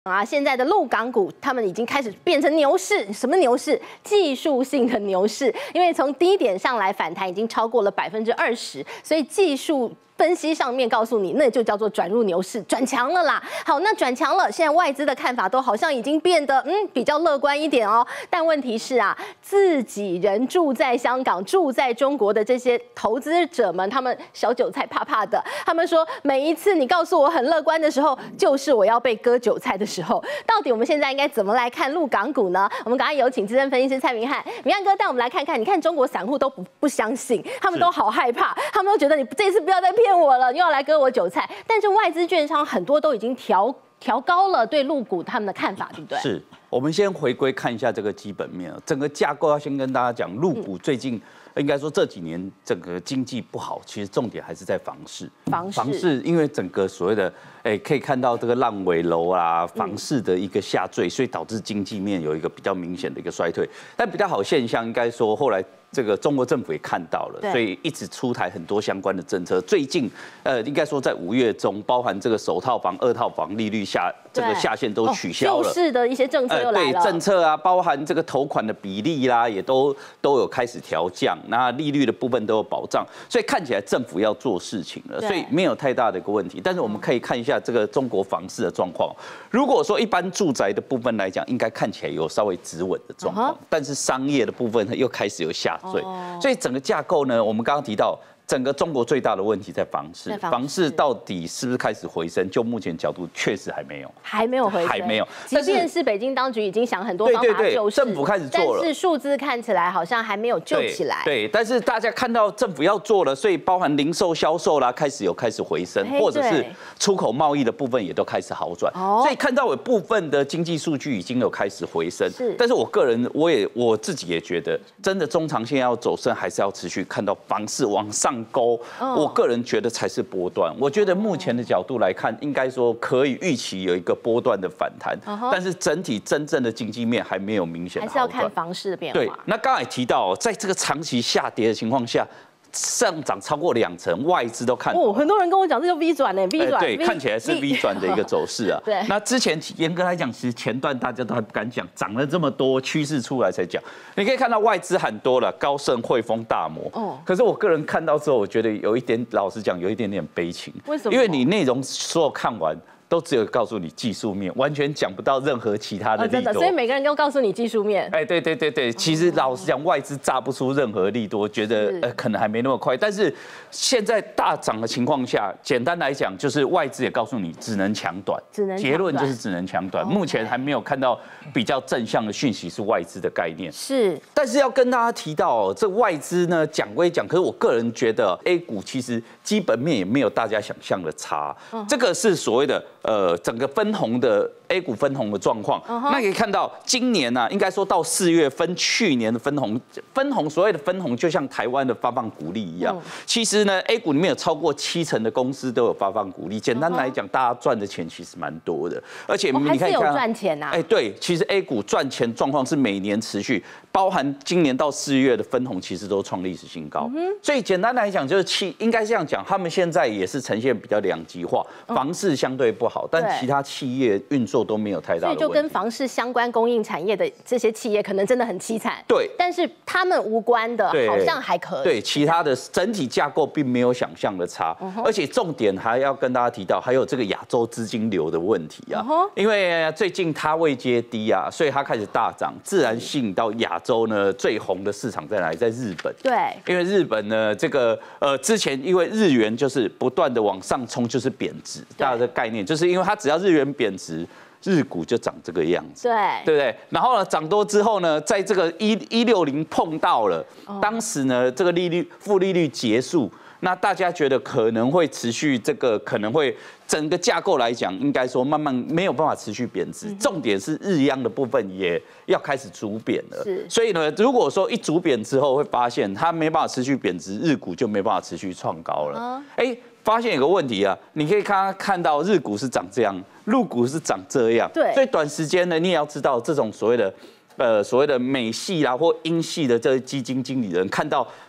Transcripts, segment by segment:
啊，现在的陆港股他们已经开始变成牛市，什么牛市？技术性的牛市，因为从低点上来反弹已经超过了20%，所以技术分析上面告诉你，那就叫做转入牛市，转强了啦。好，那转强了，现在外资的看法都好像已经变得比较乐观一点哦。但问题是啊，自己人住在香港、住在中国的这些投资者们，他们小韭菜怕怕的，他们说每一次你告诉我很乐观的时候，就是我要被割韭菜的时候。到底我们现在应该怎么来看陆港股呢？我们赶快有请资深分析师蔡明翰，明翰哥带我们来看看。你看中国散户都不相信，他们都好害怕，他们都觉得你这次不要再骗我了，又要来割我韭菜。但是外资券商很多都已经调高了对陆股他们的看法，对不对？ 是。我们先回归看一下这个基本面，整个架构要先跟大家讲，陆股最近应该说这几年整个经济不好，其实重点还是在房市。房市因为整个所谓的可以看到这个烂尾楼啊，房市的一个下坠，所以导致经济面有一个比较明显的一个衰退。但比较好现象，应该说后来这个中国政府也看到了，所以一直出台很多相关的政策。最近应该说在5月中，包含这个首套房、2套房利率这个下限都取消了， 救市的一些政策又来了。 对政策啊，包含这个头款的比例啦，也都有开始调降，那利率的部分都有保障，所以看起来政府要做事情了，所以没有太大的一个问题。但是我们可以看一下这个中国房市的状况。如果说一般住宅的部分来讲，应该看起来有稍微止稳的状况，但是商业的部分又开始有下坠，所以整个架构呢，我们刚刚提到。整个中国最大的问题在房市，房市到底是不是开始回升？就目前角度，确实还没有回升，还没有。 即便是北京当局已经想很多方法救市， 政府开始做了， 但是数字看起来好像还没有救起来。 对，但是大家看到政府要做了，所以包含零售销售啦，开始回升，或者是出口贸易的部分也都开始好转。所以看到有部分的经济数据已经有开始回升。但是我个人，我自己也觉得，真的中长线要走升，还是要持续看到房市往上勾，我个人觉得才是波段。我觉得目前的角度来看，应该说可以预期有一个波段的反弹，但是整体真正的经济面还没有明显的好转， 还是要看房市的变化。 对，那刚才提到，在这个长期下跌的情况下，上涨超过2成，外资都看很多人跟我讲，这就 V 转呢 ，V 转， 对，看起来是 V 转的一个走势啊。 对， 那之前严格来讲，其实前段大家都还不敢讲，涨了这么多，趋势出来才讲。你可以看到外资很多了，高盛、汇丰、大摩。可是我个人看到之后，我觉得有一点，老实讲，有一点点悲情。 为什么？ 因为你内容所有看完。都只有告诉你技术面，完全讲不到任何其他的利多。 真的，所以每个人都告诉你技术面。 对，其实老实讲，外资炸不出任何利多，觉得可能还没那么快。但是现在大涨的情况下，简单来讲就是外资也告诉你只能抢短，结论就是只能抢短。目前还没有看到比较正向的讯息是外资的概念。 是， 但是要跟大家提到，这外资呢讲归讲，可是我个人觉得 A 股其实基本面也没有大家想象的差。这个是所谓的。整个分红的 A 股分红的状况，那可以看到今年应该说到4月分去年的分红所谓的分红就像台湾的发放股利一样。其实呢 ，A 股里面有超过70%的公司都有发放股利。简单来讲，大家赚的钱其实蛮多的，而且你看， 有赚钱啊。 对，其实 A 股赚钱状况是每年持续，包含今年到4月的分红其实都创历史新高。所以简单来讲，就是应该这样讲，他们现在也是呈现比较两极化，房市相对不好，但其他企业运作都没有太大的问题， 所以就跟房市相关供应产业的这些企业，可能真的很凄惨。 对， 但是他们无关的，好像还可以。 对，其他的整体架构并没有想象的差，而且重点还要跟大家提到，还有这个亚洲资金流的问题啊。因为最近它位阶低啊，所以它开始大涨，自然吸引到亚洲呢最红的市场在哪里？在日本。 对， 因为日本呢，这个之前因为日元就是不断的往上冲，就是贬值，大家的概念就是因为它只要日元贬值，日股就长这个样子，对不对？然后呢，涨多之后呢，在这个160碰到了，当时呢，这个负利率结束，那大家觉得可能会持续，这个可能会整个架构来讲，应该说慢慢没有办法持续贬值。重点是日央的部分也要开始逐贬了，所以呢，如果说一逐贬之后，会发现它没办法持续贬值，日股就没办法持续创高了。发现有个问题啊，你可以看到日股是长这样，陆股是长这样，所以短时间呢，你也要知道这种所谓的美系啦或英系的这些基金经理人看到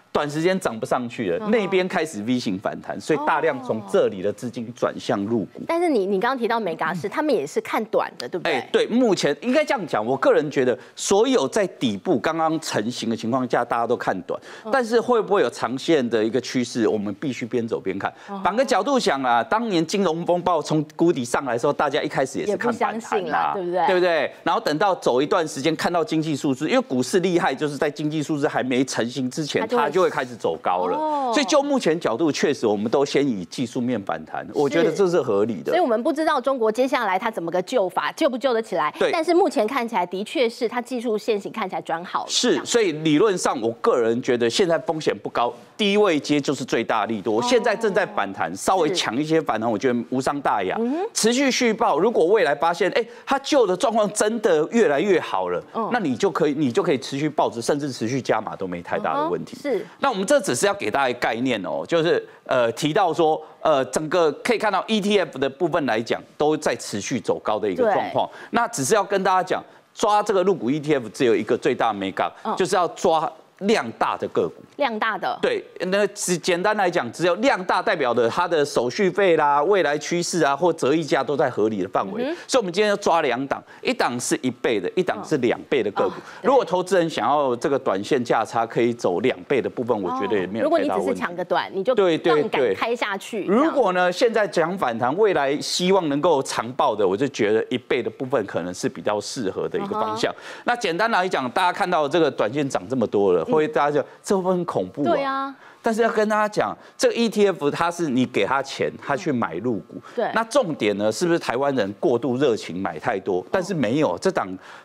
短时间涨不上去了，那边开始 V 型反弹，所以大量从这里的资金转向入股。 但是你刚刚提到美嘎士，他们也是看短的，对不对？ 对，目前应该这样讲，我个人觉得，所有在底部刚刚成型的情况下，大家都看短，但是会不会有长线的一个趋势，我们必须边走边看。反个角度想啊，当年金融风暴从谷底上来的时候，大家一开始也是看反弹啦， 对不对？ 对不对？然后等到走一段时间，看到经济数字，因为股市厉害，就是在经济数字还没成型之前，它就会开始走高了。所以就目前角度，确实我们都先以技术面反弹，我觉得这是合理的。 所以我们不知道中国接下来它怎么个救法，救不救得起来？ 对。 但是目前看起来的确是它技术线型看起来转好了。 是，所以理论上我个人觉得现在风险不高，低位接就是最大利多。现在正在反弹，稍微强一些反弹，我觉得无伤大雅。持续续报，如果未来发现它旧的状况真的越来越好了，那你就可以持续抱着，甚至持续加码都没太大的问题。 是。 那我们这只是要给大家概念哦，就是提到说整个可以看到 ETF 的部分来讲，都在持续走高的一个状况。那只是要跟大家讲，抓这个入股 ETF 只有一个最大美感，就是要抓量大的个股。 量大的， 对，那简单来讲，只有量大代表的它的手续费啦、未来趋势啊或折溢价都在合理的范围。所以，我们今天要抓2档，一档是1倍的，一档是2倍的个股。如果投资人想要这个短线价差可以走2倍的部分，我觉得也没有太大问题。 如果你只是抢个短，你就杠杆开下去。 如果呢，现在讲反弹，未来希望能够长抱的，我就觉得1倍的部分可能是比较适合的一个方向。那简单来讲，大家看到这个短线涨这么多了，会大家就这部分很恐怖啊。 对啊。 但是要跟大家讲，这个 ETF 它是你给他钱，他去买入股。 对。 那重点呢，是不是台湾人过度热情买太多？但是没有，这档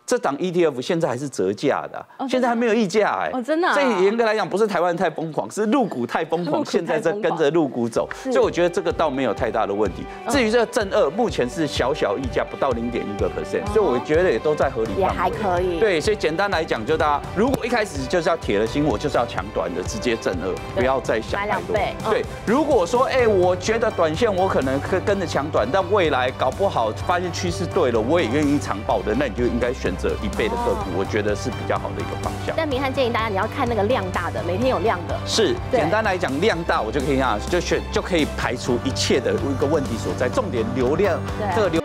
ETF 现在还是折价的，现在还没有溢价真的。 所以严格来讲，不是台湾人太疯狂，是入股太疯狂，现在在跟着入股走。所以我觉得这个倒没有太大的问题。至于这个正二，目前是小小溢价，不到0.1%，所以我觉得也都在合理范围， 也还可以。 对，所以简单来讲，就大家如果一开始就是要铁了心，我就是要抢短的，直接正二。不要再想太多。对，如果说我觉得短线我可能跟着抢短，但未来搞不好发现趋势对了，我也愿意长抱的，那你就应该选择1倍的个股，我觉得是比较好的一个方向。 但明翰建议大家你要看那个量大的，每天有量的。 是，简单来讲，量大我就可以就可以排除一切的一个问题所在，重点流量这个流。